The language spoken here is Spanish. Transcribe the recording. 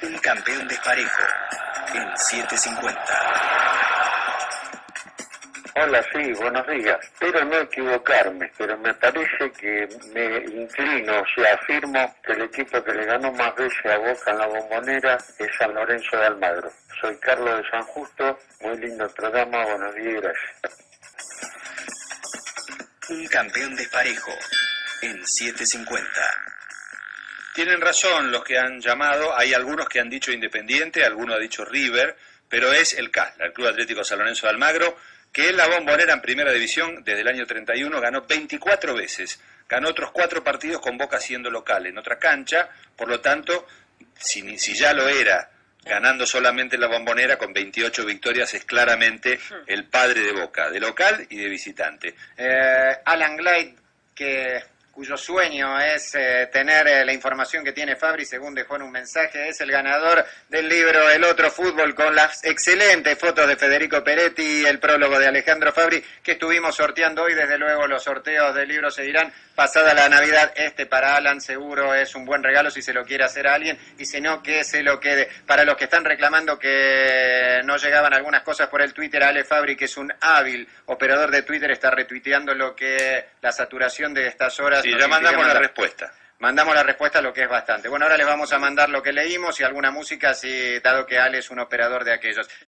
Un campeón desparejo en 750. Hola, sí, buenos días. Espero no equivocarme, pero me parece que me inclino, o sea, afirmo que el equipo que le ganó más veces a Boca en la Bombonera es San Lorenzo de Almagro. Soy Carlos de San Justo, muy lindo programa, buenos días y gracias. Un campeón desparejo en 750. Tienen razón los que han llamado, hay algunos que han dicho Independiente, algunos ha dicho River, pero es el CASLA, el Club Atlético San Lorenzo de Almagro, que en la Bombonera en Primera División desde el año 31 ganó 24 veces, ganó otros 4 partidos con Boca siendo local en otra cancha, por lo tanto, si ya lo era ganando solamente la Bombonera con 28 victorias, es claramente el padre de Boca, de local y de visitante. Alan Glade, cuyo sueño es tener la información que tiene Fabri, según dejó en un mensaje, es el ganador del libro El Otro Fútbol, con las excelentes fotos de Federico Peretti y el prólogo de Alejandro Fabri, que estuvimos sorteando hoy. Desde luego los sorteos del libro seguirán pasada la Navidad. Para Alan seguro es un buen regalo si se lo quiere hacer a alguien, y si no, que se lo quede. Para los que están reclamando que no llegaban algunas cosas por el Twitter, Ale Fabri, que es un hábil operador de Twitter, está retuiteando lo que la saturación de estas horas... Sí, ya mandamos la respuesta. Mandamos la respuesta, lo que es bastante. Bueno, ahora les vamos a mandar lo que leímos y alguna música, dado que Ale es un operador de aquellos.